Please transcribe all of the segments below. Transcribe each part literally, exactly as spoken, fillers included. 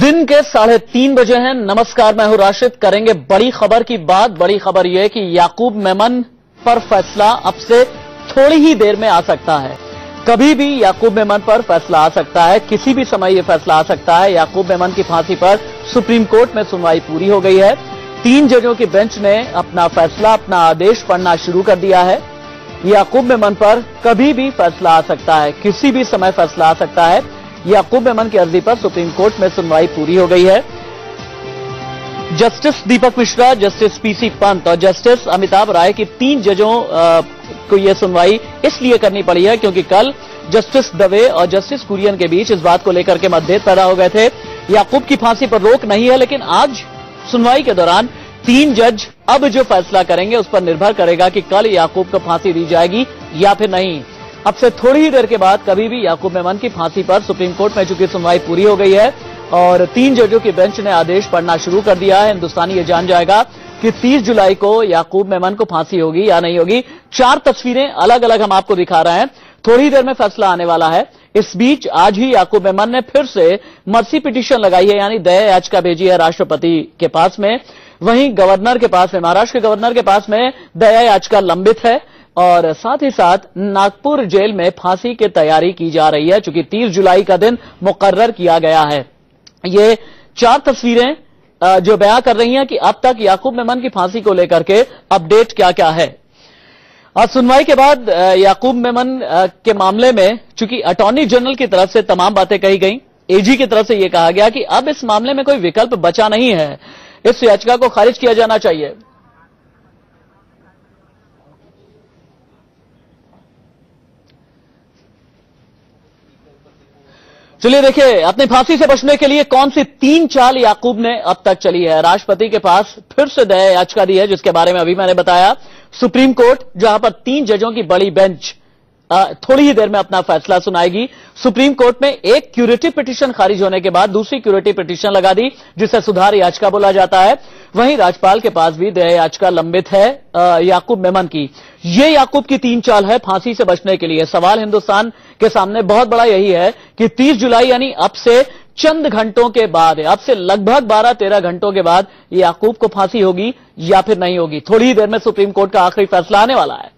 दिन के साढ़े तीन बजे हैं। नमस्कार, मैं हूं राशिद। करेंगे बड़ी खबर की बात। बड़ी खबर यह कि याकूब मेमन पर फैसला अब से थोड़ी ही देर में आ सकता है। कभी भी याकूब मेमन पर फैसला आ सकता है, किसी भी समय यह फैसला आ सकता है। याकूब मेमन की फांसी पर सुप्रीम कोर्ट में सुनवाई पूरी हो गई है। तीन जजों की बेंच ने अपना फैसला, अपना आदेश पढ़ना शुरू कर दिया है। याकूब मेमन पर कभी भी फैसला आ सकता है, किसी भी समय फैसला आ सकता है। याकूब मेमन की अर्जी पर सुप्रीम कोर्ट में सुनवाई पूरी हो गई है। Justice Deepak Mishra, justice PC Pant और जस्टिस अमिताभ राय की तीन जजों आ, को यह सुनवाई इसलिए करनी पड़ी है क्योंकि कल जस्टिस दवे और जस्टिस कुरियन के बीच इस बात को लेकर के मतभेद पैदा हो गए थे। याकूब की फांसी पर रोक नहीं है, लेकिन आज सुनवाई के दौरान तीन जज अब जो फैसला करेंगे उस पर निर्भर करेगा कि कल याकूब को फांसी दी जाएगी या फिर नहीं। अब से थोड़ी ही देर के बाद कभी भी याकूब मेमन की फांसी पर सुप्रीम कोर्ट में चूंकि सुनवाई पूरी हो गई है और तीन जजों की बेंच ने आदेश पढ़ना शुरू कर दिया है, हिंदुस्तानी ये जान जाएगा कि तीस जुलाई को याकूब मेमन को फांसी होगी या नहीं होगी। चार तस्वीरें अलग अलग हम आपको दिखा रहे हैं। थोड़ी देर में फैसला आने वाला है। इस बीच आज ही याकूब मेमन ने फिर से मर्सी पिटीशन लगाई है, यानी दया याचिका भेजी है राष्ट्रपति के पास में। वहीं गवर्नर के पास में, महाराष्ट्र के गवर्नर के पास में दया याचिका लंबित है और साथ ही साथ नागपुर जेल में फांसी की तैयारी की जा रही है, चूंकि तीस जुलाई का दिन मुकर्रर किया गया है। ये चार तस्वीरें जो बयां कर रही हैं कि अब तक याकूब मेमन की फांसी को लेकर के अपडेट क्या क्या है। आज सुनवाई के बाद याकूब मेमन के मामले में चूंकि अटॉर्नी जनरल की तरफ से तमाम बातें कही गई, एजी की तरफ से यह कहा गया कि अब इस मामले में कोई विकल्प बचा नहीं है, इस याचिका को खारिज किया जाना चाहिए। चलिए देखिए, अपनी फांसी से बचने के लिए कौन सी तीन चाल याकूब ने अब तक चली है। राष्ट्रपति के पास फिर से दया याचिका दी है, जिसके बारे में अभी मैंने बताया। सुप्रीम कोर्ट, जहां पर तीन जजों की बड़ी बेंच थोड़ी ही देर में अपना फैसला सुनाएगी। सुप्रीम कोर्ट में एक क्यूरेटिव पिटीशन खारिज होने के बाद दूसरी क्यूरेटिव पिटीशन लगा दी, जिसे सुधार याचिका बोला जाता है। वहीं राज्यपाल के पास भी दया याचिका लंबित है याकूब मेमन की। ये याकूब की तीन चाल है फांसी से बचने के लिए। सवाल हिंदुस्तान के सामने बहुत बड़ा यही है कि तीस जुलाई यानी अब से चंद घंटों के बाद, अब से लगभग बारह तेरह घंटों के बाद याकूब को फांसी होगी या फिर नहीं होगी। थोड़ी ही देर में सुप्रीम कोर्ट का आखिरी फैसला आने वाला है।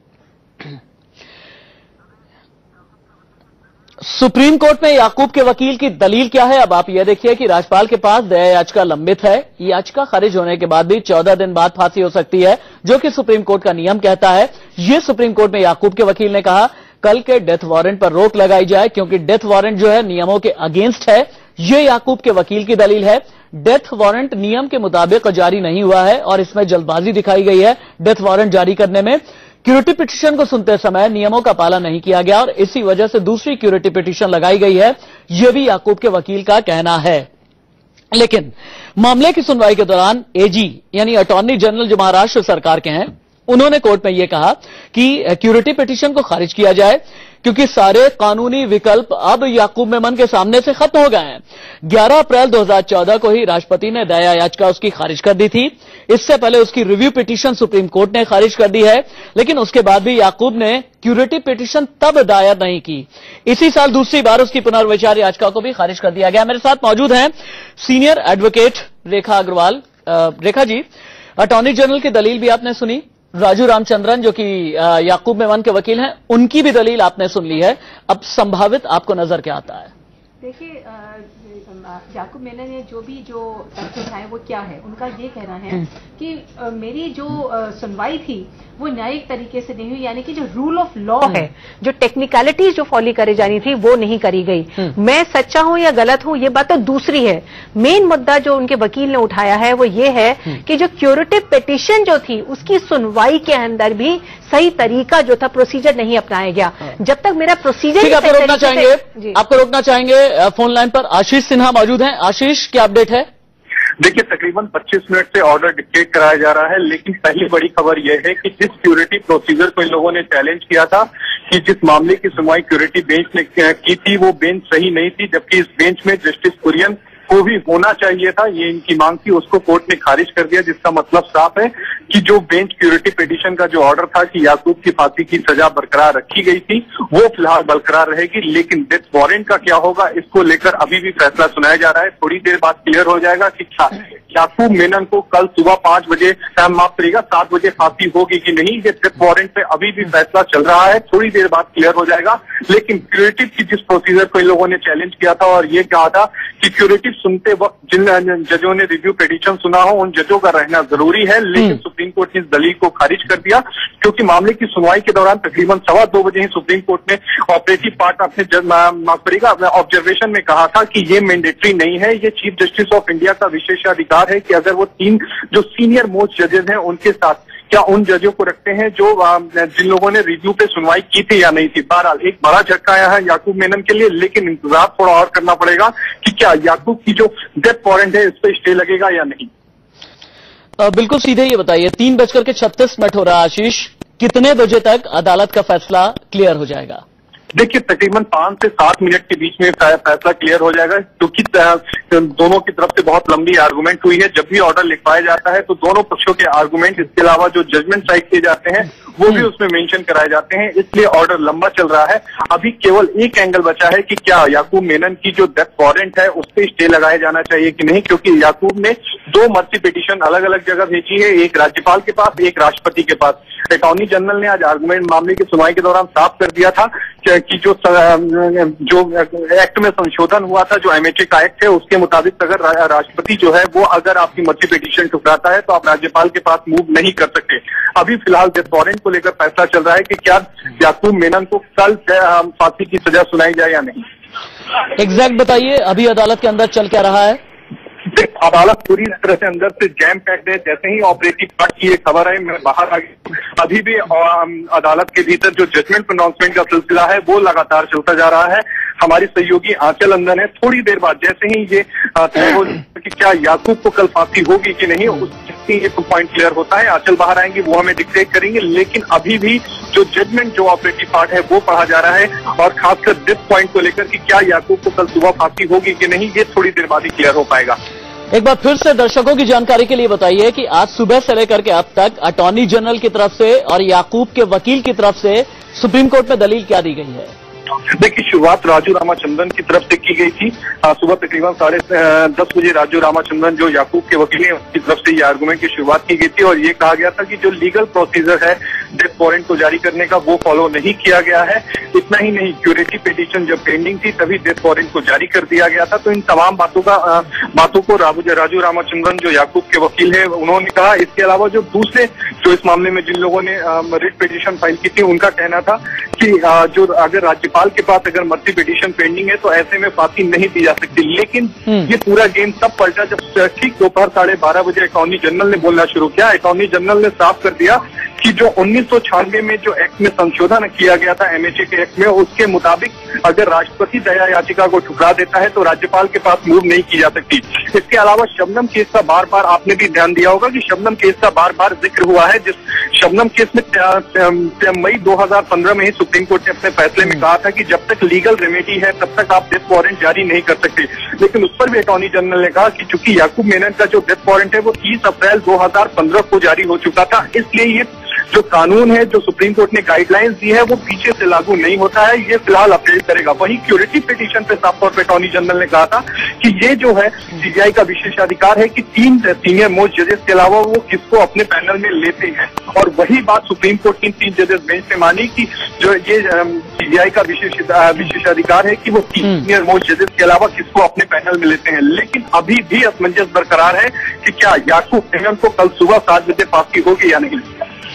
सुप्रीम कोर्ट में याकूब के वकील की दलील क्या है, अब आप यह देखिए कि राज्यपाल के पास दया याचिका लंबित है। याचिका खारिज होने के बाद भी चौदह दिन बाद फांसी हो सकती है, जो कि सुप्रीम कोर्ट का नियम कहता है। यह सुप्रीम कोर्ट में याकूब के वकील ने कहा कल के डेथ वारंट पर रोक लगाई जाए, क्योंकि डेथ वारंट जो है नियमों के अगेंस्ट है। यह याकूब के वकील की दलील है। डेथ वारंट नियम के मुताबिक जारी नहीं हुआ है और इसमें जल्दबाजी दिखाई गई है डेथ वारंट जारी करने में। क्यूरेटिव पिटीशन को सुनते समय नियमों का पालन नहीं किया गया और इसी वजह से दूसरी क्यूरेटिव पिटीशन लगाई गई है, यह भी याकूब के वकील का कहना है। लेकिन मामले की सुनवाई के दौरान एजी यानी अटॉर्नी जनरल जो महाराष्ट्र सरकार के हैं, उन्होंने कोर्ट में यह कहा कि क्यूरेटिव पिटीशन को खारिज किया जाए, क्योंकि सारे कानूनी विकल्प अब याकूब मेमन के सामने से खत्म हो गए हैं। ग्यारह अप्रैल दो हज़ार चौदह को ही राष्ट्रपति ने दया याचिका उसकी खारिज कर दी थी। इससे पहले उसकी रिव्यू पिटीशन सुप्रीम कोर्ट ने खारिज कर दी है, लेकिन उसके बाद भी याकूब ने क्यूरेटिव पिटीशन तब दायर नहीं की। इसी साल दूसरी बार उसकी पुनर्विचार याचिका को भी खारिज कर दिया गया। मेरे साथ मौजूद हैं senior advocate Rekha Agarwal. Rekha ji, attorney general की दलील भी आपने सुनी, राजू रामचंद्रन जो कि याकूब मेमन के वकील हैं, उनकी भी दलील आपने सुन ली है। अब संभावित आपको नजर क्या आता है? देखिए, याकूब मेमन ने जो भी जो तथ्य उठाए वो क्या है, उनका ये कहना है कि आ, मेरी जो आ, सुनवाई थी वो न्यायिक तरीके से नहीं हुई, यानी कि जो रूल ऑफ लॉ है, जो टेक्निकलिटीज जो फॉलो करी जानी थी वो नहीं करी गई। मैं सच्चा हूं या गलत हूं ये बात तो दूसरी है। मेन मुद्दा जो उनके वकील ने उठाया है वो ये है कि जो क्यूरेटिव पिटीशन जो थी उसकी सुनवाई के अंदर भी सही तरीका जो था, प्रोसीजर नहीं अपनाया गया। जब तक मेरा प्रोसीजर आपको रोकना चाहेंगे आपको रोकना चाहेंगे फोन लाइन पर आशीष सिन्हा मौजूद हैं। आशीष, क्या अपडेट है? देखिए, तकरीबन पच्चीस मिनट से ऑर्डर डिक्टेट कराया जा रहा है, लेकिन पहली बड़ी खबर यह है कि जिस क्यूरेटिव प्रोसीजर को इन लोगों ने चैलेंज किया था कि जिस मामले की सुनवाई क्यूरेटिव बेंच ने की थी वो बेंच सही नहीं थी, जबकि इस बेंच में जस्टिस कुरियन जो भी होना चाहिए था, ये इनकी मांग थी, उसको कोर्ट ने खारिज कर दिया, जिसका मतलब साफ है कि जो बेंच क्यूरेटिव पिटीशन का जो ऑर्डर था कि याकूब की फांसी की सजा बरकरार रखी गई थी, वो फिलहाल बरकरार रहेगी। लेकिन डेथ वारंट का क्या होगा, इसको लेकर अभी भी फैसला सुनाया जा रहा है। थोड़ी देर बाद क्लियर हो जाएगा कि क्या याकूब मेनन को कल सुबह पांच बजे माफ करिएगा सात बजे फांसी होगी कि नहीं। ये डेथ वारंट पे अभी भी फैसला चल रहा है, थोड़ी देर बाद क्लियर हो जाएगा। लेकिन क्यूरेटिव की जिस प्रोसीजर को इन लोगों ने चैलेंज किया था और ये कहा था कि क्यूरेटिव सुनते वक्त जिन जजों ने रिव्यू पिटीशन सुना हो, उन जजों का रहना जरूरी है, लेकिन सुप्रीम कोर्ट ने इस दलील को खारिज कर दिया, क्योंकि मामले की सुनवाई के दौरान तकरीबन सवा दो बजे ही सुप्रीम कोर्ट ने ऑपरेटिव पार्ट अपने माफ करिएगा अपने ऑब्जर्वेशन में कहा था कि ये मैंडेटरी नहीं है, ये चीफ जस्टिस ऑफ इंडिया का विशेषाधिकार है कि अगर वो तीन जो सीनियर मोस्ट जजेस हैं उनके साथ क्या उन जजों को रखते हैं जो जिन लोगों ने रिव्यू पे सुनवाई की थी या नहीं थी। बहरहाल एक बड़ा झटका आया है याकूब मेनन के लिए, लेकिन इंतजार थोड़ा और करना पड़ेगा कि क्या याकूब की जो डेथ वारंट है इस पर स्टे लगेगा या नहीं। आ, बिल्कुल सीधे ये बताइए, तीन बजकर के छत्तीस मिनट हो रहा है आशीष, कितने बजे तक अदालत का फैसला क्लियर हो जाएगा? देखिए तकरीबन पांच से सात मिनट के बीच में फैसला क्लियर हो जाएगा, क्योंकि दोनों की तरफ से बहुत लंबी आर्गुमेंट हुई है। जब भी ऑर्डर लिखवाया जाता है तो दोनों पक्षों के आर्गुमेंट, इसके अलावा जो जजमेंट साइड किए जाते हैं वो भी उसमें मेंशन कराए जाते हैं, इसलिए ऑर्डर लंबा चल रहा है। अभी केवल एक एंगल बचा है कि क्या याकूब मेनन की जो डेथ वारंट है उस पर स्टे लगाया जाना चाहिए कि नहीं, क्योंकि याकूब ने दो मर्सी पिटीशन अलग अलग जगह भेजी है, एक राज्यपाल के पास, एक राष्ट्रपति के पास। अटॉर्नी जनरल ने आज आर्गुमेंट मामले की सुनवाई के दौरान साफ कर दिया था कि जो जो एक्ट में संशोधन हुआ था, जो एमएचए का एक्ट है, उसके मुताबिक अगर राष्ट्रपति जो है वो अगर आपकी मर्सी पिटीशन ठुकराता है तो आप राज्यपाल के पास मूव नहीं कर सकते। अभी फिलहाल डेथ वारंट को लेकर फैसला चल रहा है कि क्या याकूब मेनन को कल फांसी की सजा सुनाई जाए या नहीं। एग्जैक्ट बताइए, अभी अदालत के अंदर चल क्या रहा है? अदालत पूरी तरह से अंदर से जैम पैक्ड है। जैसे ही ऑपरेटिव पार्ट की एक खबर है मैं बाहर आ गई, अभी भी अदालत के भीतर जो जजमेंट प्रोनाउंसमेंट का सिलसिला है वो लगातार चलता जा रहा है। हमारी सहयोगी आंचल अंदर है, थोड़ी देर बाद जैसे ही ये तय हो कि क्या याकूब को कल फांसी होगी कि नहीं, उससे ये पॉइंट क्लियर होता है, आंचल बाहर आएंगे, वो हमें डिक्टेट करेंगे। लेकिन अभी भी जो जजमेंट जो ऑपरेटिव पार्ट है वो पढ़ा जा रहा है, और खासकर दिस पॉइंट को लेकर कि क्या याकूब को कल सुबह फांसी होगी कि नहीं, ये थोड़ी देर बाद ही क्लियर हो पाएगा। एक बार फिर से दर्शकों की जानकारी के लिए बताइए कि आज सुबह से लेकर के अब तक अटॉर्नी जनरल की तरफ से और याकूब के वकील की तरफ से सुप्रीम कोर्ट में दलील क्या दी गई है? देखिए शुरुआत राजू रामाचंद्रन की तरफ से की गई थी। सुबह तकरीबन साढ़े दस बजे राजू रामाचंद्रन जो याकूब के वकील हैं उनकी तरफ से ये आर्गुमेंट की शुरुआत की गई थी, और ये कहा गया था कि जो लीगल प्रोसीजर है डेथ वारंट को जारी करने का वो फॉलो नहीं किया गया है। इतना ही नहीं, क्यूरेटिव पिटीशन जब पेंडिंग थी तभी डेथ वारंट को जारी कर दिया गया था। तो इन तमाम बातों का बातों को राजू रामाचंद्रन जो याकूब के वकील है उन्होंने कहा। इसके अलावा जो दूसरे जो इस मामले में जिन लोगों ने रिट पिटीशन फाइल की थी उनका कहना था कि जो अगर राज्यपाल के पास अगर मर्सी पिटीशन पेंडिंग है तो ऐसे में फांसी नहीं दी जा सकती। लेकिन ये पूरा गेम तब पलटा जब ठीक दोपहर साढ़े बारह बजे अटॉर्नी जनरल ने बोलना शुरू किया। अटॉर्नी जनरल ने साफ कर दिया कि जो उन्नीस सौ छियानवे में जो एक्ट में संशोधन किया गया था एमएचए के एक्ट में, उसके मुताबिक अगर राष्ट्रपति दया याचिका को ठुकरा देता है तो राज्यपाल के पास मूव नहीं की जा सकती। इसके अलावा शबनम केस का बार बार आपने भी ध्यान दिया होगा कि शबनम केस का बार बार जिक्र हुआ है, जिस शबनम केस में मई दो हजार पंद्रह में ही सुप्रीम कोर्ट ने अपने फैसले में कहा था कि जब तक लीगल रेमेडी है तब तक आप डेथ वारंट जारी नहीं कर सकते। लेकिन उस पर भी अटॉर्नी जनरल ने कहा कि चूंकि याकूब मेनन का जो डेथ वारंट है वो तीस अप्रैल दो हजार पंद्रह को जारी हो चुका था, इसलिए ये जो कानून है जो सुप्रीम कोर्ट ने गाइडलाइंस दी है वो पीछे से लागू नहीं होता है, ये फिलहाल अपील करेगा। वहीं क्यूरेटिव पिटीशन पे साफ तौर पर अटॉर्नी जनरल ने कहा था कि ये जो है सीबीआई का विशेषाधिकार है कि तीन सीनियर मोस्ट जजेस के अलावा वो किसको अपने पैनल में लेते हैं, और वही बात सुप्रीम कोर्ट की तीन जजेस बेंच ने मानी कि जो ये सीबीआई का विशेष विशेषाधिकार है कि वो तीन सीनियर मोस्ट जजेस के अलावा किसको अपने पैनल में लेते हैं। लेकिन अभी भी असमंजस बरकरार है कि क्या याकूब मेनन को कल सुबह सात बजे फांसी होगी या नहीं।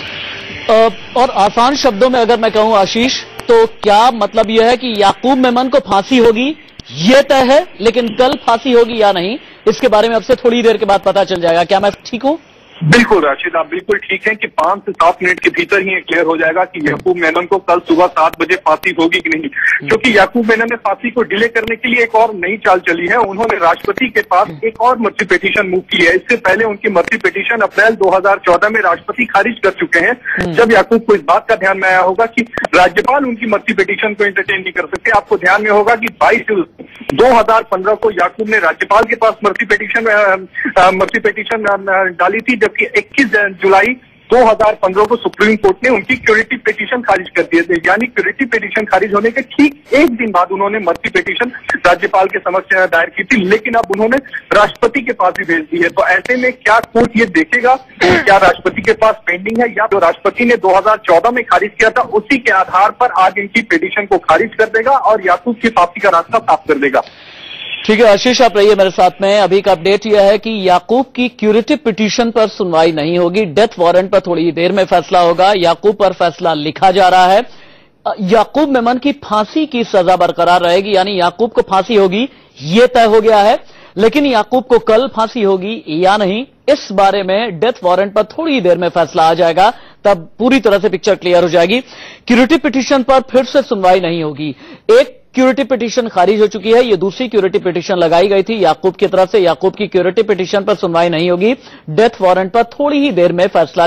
और आसान शब्दों में अगर मैं कहूं आशीष, तो क्या मतलब यह है कि याकूब मेमन को फांसी होगी ये तय है, लेकिन कल फांसी होगी या नहीं इसके बारे में अब से थोड़ी देर के बाद पता चल जाएगा, क्या मैं ठीक हूं? बिल्कुल राशिद, आप बिल्कुल ठीक हैं कि पांच से सात मिनट के भीतर ही क्लियर हो जाएगा कि याकूब मेनन को कल सुबह सात बजे फांसी होगी कि नहीं, क्योंकि याकूब मेनन ने फांसी को डिले करने के लिए एक और नई चाल चली है। उन्होंने राष्ट्रपति के पास एक और मर्सी पिटीशन मूव की है। इससे पहले उनकी मर्सी पिटीशन अप्रैल दो हजार चौदह में राष्ट्रपति खारिज कर चुके हैं, जब याकूब को इस बात का ध्यान में आया होगा कि राज्यपाल उनकी मर्सी पिटीशन को एंटरटेन नहीं कर सकते। आपको ध्यान में होगा कि बाईस दो हजार पंद्रह को याकूब ने राज्यपाल के पास मर्सी पिटीशन मर्सी पिटीशन डाली थी, जबकि इक्कीस जुलाई दो हजार पंद्रह को सुप्रीम कोर्ट ने उनकी क्यूरेटिव पिटीशन खारिज कर दिए थे। यानी क्यूरेटिव पिटीशन खारिज होने के ठीक एक दिन बाद उन्होंने मर्सी पिटीशन राज्यपाल के समक्ष दायर की थी, लेकिन अब उन्होंने राष्ट्रपति के पास भी भेज दी है। तो ऐसे में क्या कोर्ट ये देखेगा क्या राष्ट्रपति के पास पेंडिंग है, या जो राष्ट्रपति ने दो हजार चौदह में खारिज किया था उसी के आधार पर आज इनकी पिटीशन को खारिज कर देगा और याकूब की फांसी का रास्ता साफ कर देगा। ठीक है आशीष, आप रहिए मेरे साथ में। अभी का अपडेट यह है कि याकूब की क्यूरेटिव पिटीशन पर सुनवाई नहीं होगी, डेथ वारंट पर थोड़ी देर में फैसला होगा। याकूब पर फैसला लिखा जा रहा है। याकूब मेमन की फांसी की सजा बरकरार रहेगी, यानी याकूब को फांसी होगी ये तय हो गया है, लेकिन याकूब को कल फांसी होगी या नहीं इस बारे में डेथ वारंट पर थोड़ी देर में फैसला आ जाएगा, तब पूरी तरह से पिक्चर क्लियर हो जाएगी। क्यूरेटिव पिटीशन पर फिर से सुनवाई नहीं होगी। एक क्यूरेटिव पिटीशन खारिज हो चुकी है, ये दूसरी क्यूरेटिव पिटीशन लगाई गई थी याकूब की तरफ से। याकूब की क्यूरेटिव पिटीशन पर सुनवाई नहीं होगी, डेथ वारंट पर थोड़ी ही देर में फैसला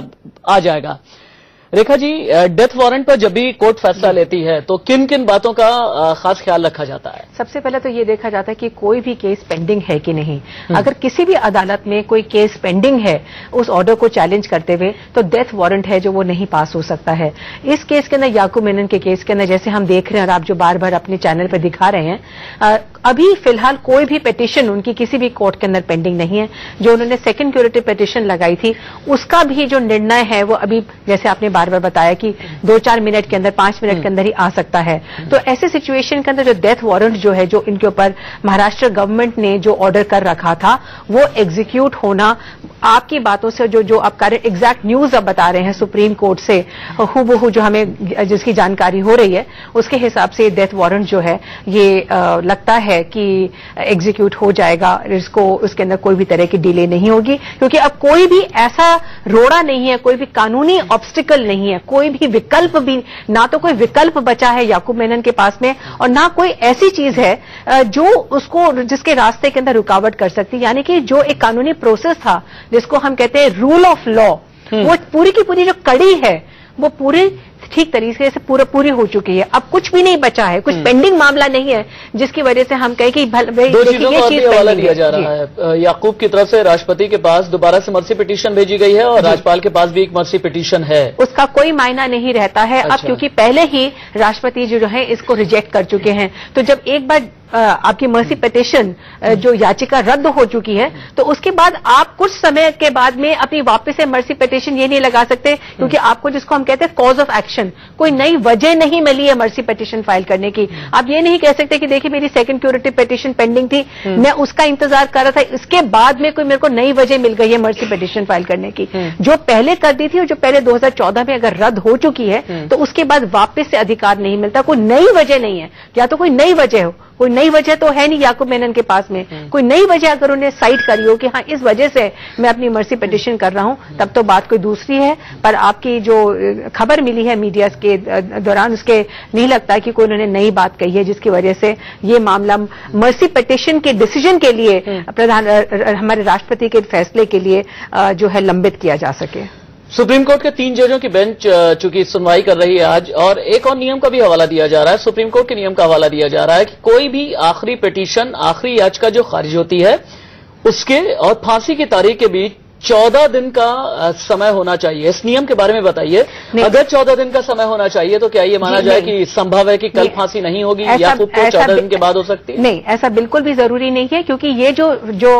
आ जाएगा। रेखा जी, डेथ वारंट पर जब भी कोर्ट फैसला लेती है तो किन किन बातों का खास ख्याल रखा जाता है? सबसे पहले तो ये देखा जाता है कि कोई भी केस पेंडिंग है कि नहीं। अगर किसी भी अदालत में कोई केस पेंडिंग है उस ऑर्डर को चैलेंज करते हुए, तो डेथ वारंट है जो वो नहीं पास हो सकता है। इस केस के अंदर, याकूब मेनन के केस के अंदर, जैसे हम देख रहे हैं और आप जो बार बार अपने चैनल पर दिखा रहे हैं, अभी फिलहाल कोई भी पिटीशन उनकी किसी भी कोर्ट के अंदर पेंडिंग नहीं है। जो उन्होंने सेकेंड क्यूरेटिव पिटीशन लगाई थी उसका भी जो निर्णय है वो अभी, जैसे आपने बार बार बताया कि दो चार मिनट के अंदर, पांच मिनट के अंदर ही आ सकता है। तो ऐसे सिचुएशन के अंदर जो डेथ वारंट जो है, जो इनके ऊपर महाराष्ट्र गवर्नमेंट ने जो ऑर्डर कर रखा था, वो एग्जीक्यूट होना, आपकी बातों से जो जो आप एग्जैक्ट न्यूज अब बता रहे हैं सुप्रीम कोर्ट से हूबहू जो हमें जिसकी जानकारी हो रही है, उसके हिसाब से डेथ वारंट जो है ये आ, लगता है कि एग्जीक्यूट हो जाएगा। इसको उसके अंदर कोई भी तरह की डिले नहीं होगी, क्योंकि अब कोई भी ऐसा रोड़ा नहीं है, कोई भी कानूनी ऑब्स्टिकल नहीं है, कोई भी विकल्प भी, ना तो कोई विकल्प बचा है याकूब मेनन के पास में, और ना कोई ऐसी चीज है जो उसको, जिसके रास्ते के अंदर रुकावट कर सकती। यानी कि जो एक कानूनी प्रोसेस था जिसको हम कहते हैं रूल ऑफ लॉ, वो पूरी की पूरी जो कड़ी है वो पूरी ठीक तरीके से पूरा पूरी हो चुकी है। अब कुछ भी नहीं बचा है, कुछ पेंडिंग मामला नहीं है जिसकी वजह से हम कहें कि दो चीजों का भी हवाला दिया जा रहा है। याकूब की तरफ से राष्ट्रपति के पास दोबारा से मर्सी पिटीशन भेजी गई है और राज्यपाल के पास भी एक मर्सी पिटीशन है। उसका कोई मायना नहीं रहता है अच्छा। अब क्योंकि पहले ही राष्ट्रपति जो है इसको रिजेक्ट कर चुके हैं, तो जब एक बार आपकी मर्सी पिटीशन जो याचिका रद्द हो चुकी है, तो उसके बाद आप कुछ समय के बाद में अपनी वापस से मर्सी पिटीशन ये नहीं लगा सकते, क्योंकि आपको जिसको हम कहते हैं कॉज ऑफ एक्शन, कोई नई वजह नहीं मिली है मर्सी पिटीशन फाइल करने की। आप ये नहीं कह सकते कि देखिए मेरी सेकंड क्यूरेटिव पिटीशन पेंडिंग थी, मैं उसका इंतजार कर रहा था, इसके बाद में कोई मेरे को नई वजह मिल गई है मर्सी पिटीशन फाइल करने की। जो पहले कर दी थी और जो पहले दो हजार चौदह में अगर रद्द हो चुकी है, तो उसके बाद वापस से अधिकार नहीं मिलता। कोई नई वजह नहीं है, या तो कोई नई वजह हो, कोई नई वजह तो है नहीं याकूब मेनन के पास में। कोई नई वजह अगर उन्हें साइट करी हो कि हाँ इस वजह से मैं अपनी मर्सी पिटीशन कर रहा हूं, तब तो बात कोई दूसरी है। पर आपकी जो खबर मिली है मीडिया के दौरान, उसके नहीं लगता है कि कोई उन्होंने नई बात कही है जिसकी वजह से ये मामला मर्सी पिटीशन के डिसीजन के लिए, प्रधान हमारे राष्ट्रपति के फैसले के लिए जो है लंबित किया जा सके। सुप्रीम कोर्ट के तीन जजों की बेंच चूंकि सुनवाई कर रही है आज, और एक और नियम का भी हवाला दिया जा रहा है, सुप्रीम कोर्ट के नियम का हवाला दिया जा रहा है कि कोई भी आखिरी पिटीशन, आखिरी याचिका जो खारिज होती है उसके और फांसी की तारीख के बीच चौदह दिन का समय होना चाहिए। इस नियम के बारे में बताइए। अगर चौदह दिन का समय होना चाहिए तो क्या ये माना जाए कि संभव है कि कल फांसी नहीं होगी, या खुद को चौदह दिन के बाद हो सकती है? नहीं, ऐसा बिल्कुल भी जरूरी नहीं है, क्योंकि ये जो जो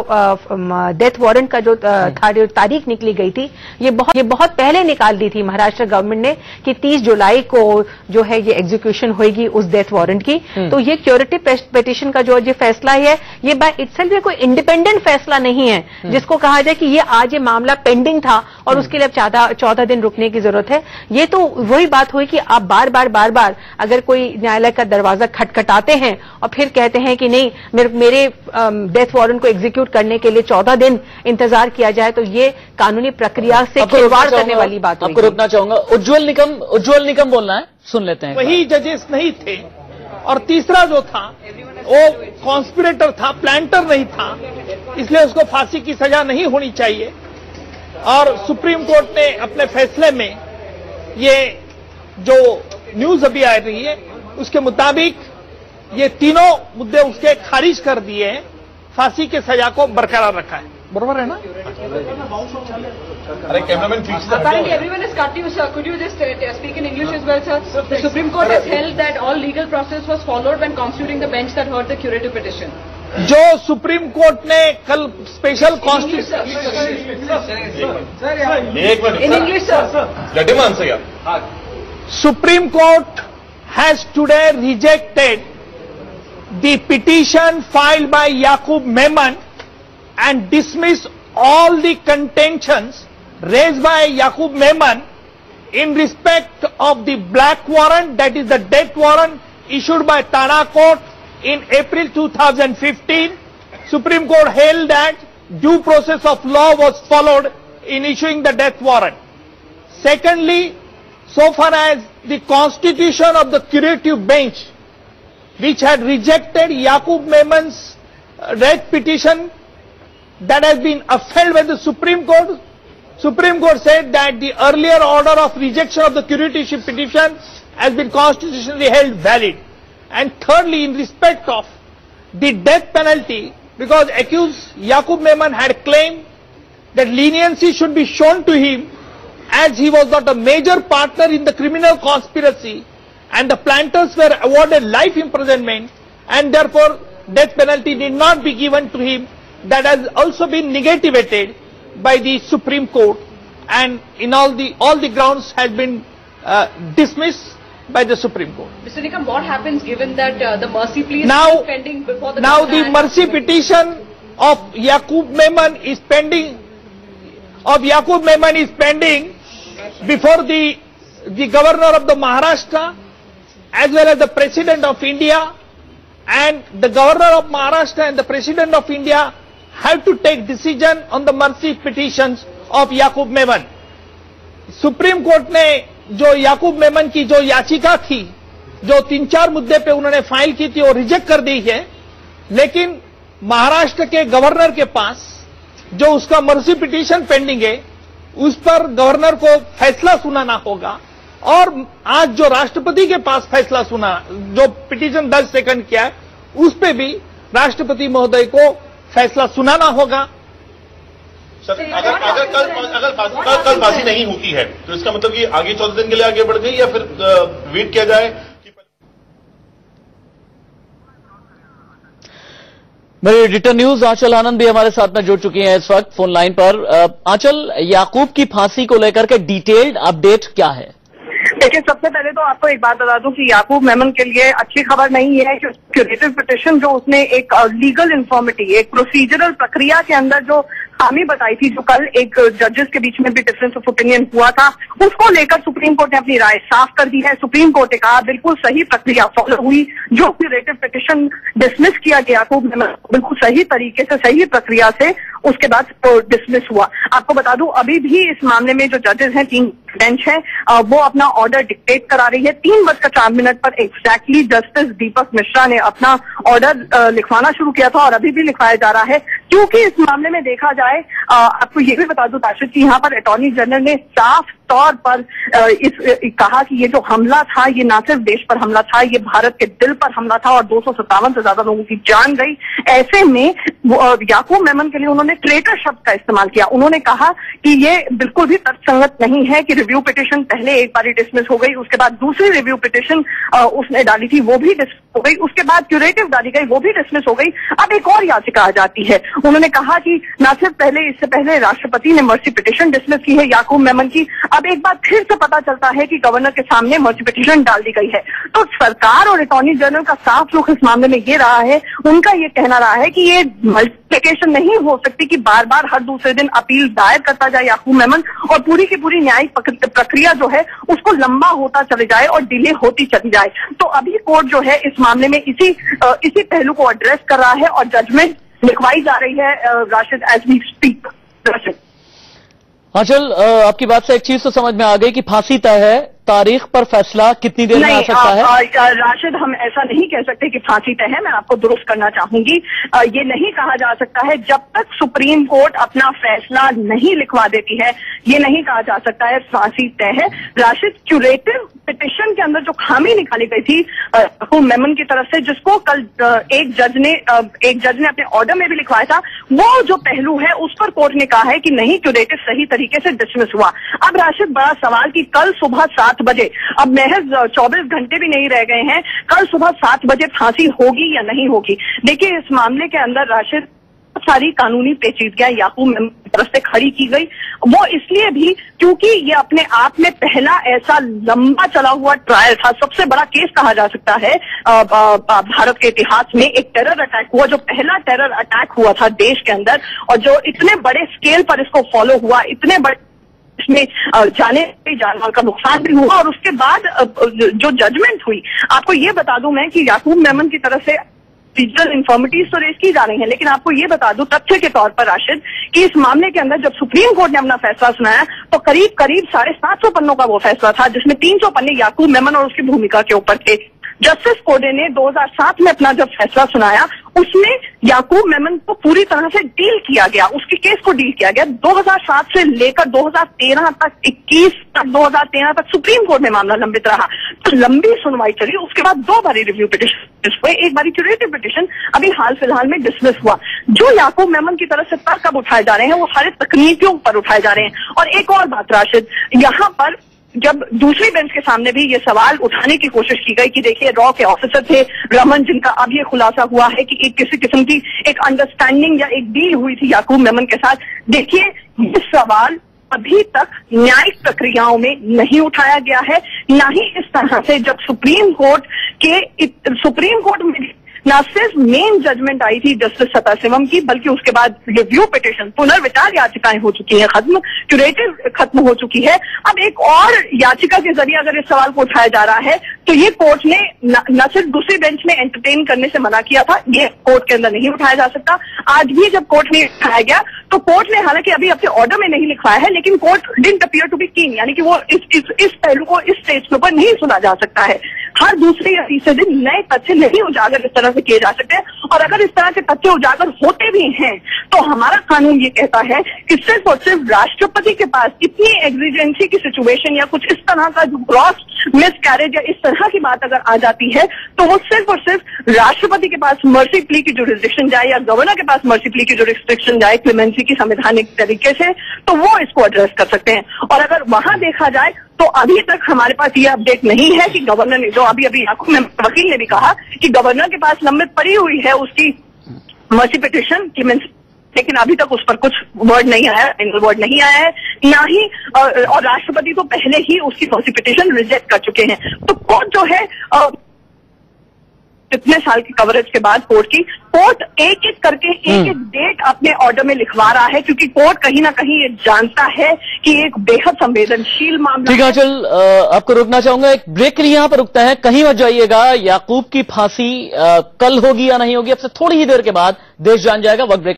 डेथ वारंट का जो तारीख निकली गई थी, ये बहुत ये बहुत पहले निकाल दी थी महाराष्ट्र गवर्नमेंट ने कि तीस जुलाई को जो है ये एग्जीक्यूशन होगी उस डेथ वारंट की। तो ये क्यूरेटिव पिटीशन का जो ये फैसला है, ये बाय इटसेल्फ कोई इंडिपेंडेंट फैसला नहीं है जिसको कहा जाए कि ये आज आज ये मामला पेंडिंग था और उसके लिए अब चौदह चौदह दिन रुकने की जरूरत है। ये तो वही बात हुई कि आप बार बार बार बार अगर कोई न्यायालय का दरवाजा खटखटाते हैं और फिर कहते हैं कि नहीं मेरे, मेरे डेथ वारंट को एग्जीक्यूट करने के लिए चौदह दिन इंतजार किया जाए, तो ये कानूनी प्रक्रिया से खिलवाड़ करने वाली बात आपको रुकना चाहूंगा। उज्जवल निकम उज्जवल निकम बोलना है, सुन लेते हैं। वही जजेस नहीं थे और तीसरा जो था वो कॉन्स्पिरेटर था, प्लांटर नहीं था, इसलिए उसको फांसी की सजा नहीं होनी चाहिए। और सुप्रीम कोर्ट ने अपने फैसले में ये जो न्यूज अभी आ रही है उसके मुताबिक ये तीनों मुद्दे उसके खारिज कर दिए हैं, फांसी की सजा को बरकरार रखा है। बरोबर है ना? अरे cameraman Apparently everyone is cut you, sir. Could you just uh, speak in English as well, sir? The Supreme Court has held that all legal process was followed when constituting the bench that heard the curative petition. जो supreme court ने कल special constitution In English, sir. Let him answer, yeah. Supreme Court has today rejected the petition filed by Yaqub Memon and dismissed all the contentions raised by Yaqub Memon in respect of the black warrant, that is the death warrant issued by Thana Court in April two thousand fifteen. Supreme Court held that due process of law was followed in issuing the death warrant. Secondly, so far as the constitution of the curative bench, which had rejected Yaqub Memon's uh, writ petition, that has been upheld by the Supreme Court. Supreme Court said that the earlier order of rejection of the curatorship petition has been constitutionally held valid. And thirdly, in respect of the death penalty, because accused Yaqub Memon had claimed that leniency should be shown to him as he was not a major partner in the criminal conspiracy and the planters were awarded life imprisonment and therefore death penalty need not be given to him. That has also been negativated by the Supreme Court, and in all the all the grounds has been uh, dismissed by the Supreme Court. Mister Nikam, what happens given that uh, the mercy plea is now, still pending before the now the mercy petition of Yaqub Memon is pending. Of Yaqub Memon is pending before the the governor of the Maharashtra as well as the President of India, and the governor of Maharashtra and the President of India have to take decision on the mercy petitions of Yaqub Memon. Supreme court ने जो याकूब मेमन की जो याचिका थी, जो तीन चार मुद्दे पे उन्होंने फाइल की थी, वो रिजेक्ट कर दी है, लेकिन महाराष्ट्र के गवर्नर के पास जो उसका मर्सी पिटीशन पेंडिंग है, उस पर गवर्नर को फैसला सुनाना होगा। और आज जो राष्ट्रपति के पास फैसला सुना, जो पिटीशन दस सेकंड किया है, उस पे भी राष्ट्रपति महोदय को फैसला सुनाना होगा। सर, अगर अगर कल अगर कल कल फांसी नहीं होती है तो इसका मतलब कि आगे चौदह दिन के लिए आगे बढ़ गई या फिर वेट किया जाए? मेरी एडिटर न्यूज आंचल आनंद भी हमारे साथ में जुड़ चुकी हैं इस वक्त फोन लाइन पर। आंचल, याकूब की फांसी को लेकर के डिटेल्ड अपडेट क्या है? देखिए, सबसे पहले तो आपको एक बात बता दूं कि याकूब मेमन के लिए अच्छी खबर नहीं है कि क्यूरेटिव पिटीशन जो उसने एक लीगल इन्फॉर्मिटी, एक प्रोसीजरल प्रक्रिया के अंदर जो खामी बताई थी, जो कल एक जजेस के बीच में भी डिफरेंस ऑफ ओपिनियन हुआ था, उसको लेकर सुप्रीम कोर्ट ने अपनी राय साफ कर दी है। सुप्रीम कोर्ट ने कहा बिल्कुल सही प्रक्रिया फॉलो हुई, जो क्यूरेटिव पिटीशन डिसमिस किया गया याकूब मेमन बिल्कुल सही तरीके से, सही प्रक्रिया से उसके बाद डिसमिस हुआ। आपको बता दूं, अभी भी इस मामले में जो जजेस हैं, तीन बेंच है, वो अपना ऑर्डर डिक्टेट करा रही है। तीन बजकर चार मिनट पर एग्जैक्टली जस्टिस दीपक मिश्रा ने अपना ऑर्डर लिखवाना शुरू किया था और अभी भी लिखवाया जा रहा है, क्योंकि इस मामले में देखा जाए, आपको ये भी बता दूं ताशिद की, यहाँ पर अटॉर्नी जनरल ने साफ तौर पर इस कहा कि ये जो हमला था, ये ना सिर्फ देश पर हमला था, ये भारत के दिल पर हमला था और दो सौ सत्तावन से ज्यादा लोगों की जान गई। ऐसे में याकूब मेमन के लिए उन्होंने ट्रेटर शब्द का इस्तेमाल किया। उन्होंने कहा कि ये बिल्कुल भी तर्कसंगत नहीं है कि रिव्यू पिटीशन पहले एक बार डिसमिस हो गई, उसके बाद दूसरी रिव्यू पिटीशन उसने डाली थी वो भी डिसमिस हो गई, उसके बाद क्यूरेटिव डाली गई वो भी डिसमिस हो गई, अब एक और याचिका आ जाती है। उन्होंने कहा कि न सिर्फ पहले इससे पहले राष्ट्रपति ने मर्सी पिटीशन डिसमिस की है याकूब मेमन की, अब एक बार फिर से पता चलता है कि गवर्नर के सामने मर्जी पिटीशन डाल दी गई है। तो सरकार और अटॉर्नी जनरल का साफ रुख इस मामले में ये रहा है, उनका ये कहना रहा है कि ये मल्टीप्लिकेशन नहीं हो सकती कि बार बार हर दूसरे दिन अपील दायर करता जाए याकूब मेमन और पूरी की पूरी न्यायिक प्रक्रिया जो है उसको लंबा होता चले जाए और डिले होती चली जाए। तो अभी कोर्ट जो है इस मामले में इसी इसी पहलू को एड्रेस कर रहा है और जजमेंट लिखवाई जा रही है Rashid as we speak. Rashid Anchal, आपकी बात से एक चीज तो समझ में आ गई कि फांसी तय है, तारीख पर फैसला कितनी देर में आ सकता है? आ, राशिद, हम ऐसा नहीं कह सकते कि फांसी तय है। मैं आपको दुरुस्त करना चाहूंगी, आ, ये नहीं कहा जा सकता है जब तक सुप्रीम कोर्ट अपना फैसला नहीं लिखवा देती है, ये नहीं कहा जा सकता है फांसी तय है। राशिद, क्यूरेटिव पिटिशन के अंदर जो खामी निकाली गई थी याकूब मेमन की तरफ से, जिसको कल एक जज ने एक जज ने अपने ऑर्डर में भी लिखवाया था, वो जो पहलू है उस पर कोर्ट ने कहा है कि नहीं, क्यूरेटिव सही तरीके से डिसमिस हुआ। अब राशिद, बड़ा सवाल कि कल सुबह सात बजे, अब महज चौबीस घंटे भी नहीं रह गए हैं, कल सुबह सात बजे फांसी होगी या नहीं होगी। देखिए, इस मामले के अंदर राशिद सारी कानूनी पेचीदगियां याकूब मेमन की तरफ से खड़ी की गई, वो इसलिए भी क्योंकि ये अपने आप में पहला ऐसा लंबा चला हुआ ट्रायल था, सबसे बड़ा केस कहा जा सकता है भारत के इतिहास में। एक टेरर अटैक हुआ, जो पहला टेरर अटैक हुआ था देश के अंदर, और जो इतने बड़े स्केल पर इसको फॉलो हुआ, इतने बड़े इसमें जाने जानमाल का नुकसान भी हुआ, और उसके बाद जो जजमेंट हुई, आपको ये बता दूं मैं कि याकूब मेमन की तरफ से प्रोसीजरल इन्फॉर्मिटीज तो रेज की जा रही है, लेकिन आपको ये बता दूं तथ्य के तौर पर राशिद कि इस मामले के अंदर जब सुप्रीम कोर्ट ने अपना फैसला सुनाया तो करीब करीब साढ़े सात सौ पन्नों का वो फैसला था, जिसमें तीन सौ पन्ने याकूब मेमन और उसकी भूमिका के ऊपर थे। जस्टिस कोर्डे ने दो हज़ार सात में अपना जब फैसला सुनाया, उसमें याकूब मेमन को पूरी तरह से डील किया गया, उसके केस को डील किया गया। दो हज़ार सात से लेकर दो हज़ार तेरह तक, इक्कीस तक, दो हज़ार तेरह तक सुप्रीम कोर्ट में मामला लंबित रहा। तो लंबी सुनवाई चली, उसके बाद दो बारी रिव्यू पिटिशन हुए, एक बारी क्यूरेटिव पिटिशन अभी हाल फिलहाल में डिसमिस हुआ। जो याकूब मेमन की तरफ से तर्क अब उठाए जा रहे हैं वो सारे तकनीकियों पर उठाए जा रहे हैं। और एक और बात राशिद, यहाँ पर जब दूसरी बेंच के सामने भी ये सवाल उठाने की कोशिश की गई कि देखिए, रॉ के ऑफिसर थे रमन, जिनका अब ये खुलासा हुआ है कि एक किसी किस्म की एक अंडरस्टैंडिंग या एक डील हुई थी याकूब मेमन के साथ। देखिए, ये सवाल अभी तक न्यायिक प्रक्रियाओं में नहीं उठाया गया है, ना ही इस तरह से जब सुप्रीम कोर्ट के सुप्रीम कोर्ट में न सिर्फ मेन जजमेंट आई थी जस्टिस सताशिवम की, बल्कि उसके बाद रिव्यू पिटिशन, पुनर्विचार याचिकाएं हो चुकी हैं खत्म, क्यूरेटिव खत्म हो चुकी है। अब एक और याचिका के जरिए अगर इस सवाल को उठाया जा रहा है तो ये कोर्ट ने न, न सिर्फ दूसरी बेंच में एंटरटेन करने से मना किया था, ये कोर्ट के अंदर नहीं उठाया जा सकता। आज भी जब कोर्ट में उठाया गया तो कोर्ट ने हालांकि अभी अपने ऑर्डर में नहीं लिखवाया है, लेकिन court didn't appear to be keen, यानी कि वो इस इस, इस पहलू को इस स्टेज के ऊपर नहीं सुना जा सकता है। हर दूसरे या तीसरे दिन नए तथ्य नहीं उजागर इस तरह से किए जा सकते, और अगर इस तरह के तथ्य उजागर होते भी हैं तो हमारा कानून ये कहता है कि सिर्फ और सिर्फ राष्ट्रपति के पास इतनी एग्जिजेंसी की सिचुएशन या कुछ इस तरह का जो ग्रॉस मिसकैरेज या इस तरह की बात अगर आ जाती है तो वो सिर्फ और सिर्फ राष्ट्रपति के पास मर्सी प्ली की जुरिस्डिक्शन जाए या गवर्नर के पास मर्सी प्ली की जुरिस्डिक्शन जाए क्लेमेंसी की संवैधानिक तरीके से, तो वो इसको एड्रेस कर सकते हैं। और अगर वहां देखा जाए तो अभी तक हमारे पास ये अपडेट नहीं है कि गवर्नर ने, जो अभी अभी याकूब मेमन वकील ने भी कहा कि गवर्नर के पास लंबित पड़ी हुई है उसकी मर्सी पिटिशन क्लेमेंसी, लेकिन अभी तक उस पर कुछ वर्ड नहीं आया, फाइनल वर्ड नहीं आया है, ना ही और राष्ट्रपति तो पहले ही उसकी मर्सी पिटिशन रिजेक्ट कर चुके हैं। तो कोर्ट जो है इतने साल की कवरेज के बाद कोर्ट की कोर्ट एक एक करके एक एक डेट अपने ऑर्डर में लिखवा रहा है, क्योंकि कोर्ट कहीं ना कहीं ये जानता है कि एक बेहद संवेदनशील मामला। ठीक है, चल आपको रोकना चाहूंगा, एक ब्रेक के लिए यहां पर रुकते हैं, कहीं मत जाइएगा। याकूब की फांसी आ, कल होगी या नहीं होगी, अब से थोड़ी ही देर के बाद देश जान जाएगा। वक्त ब्रेक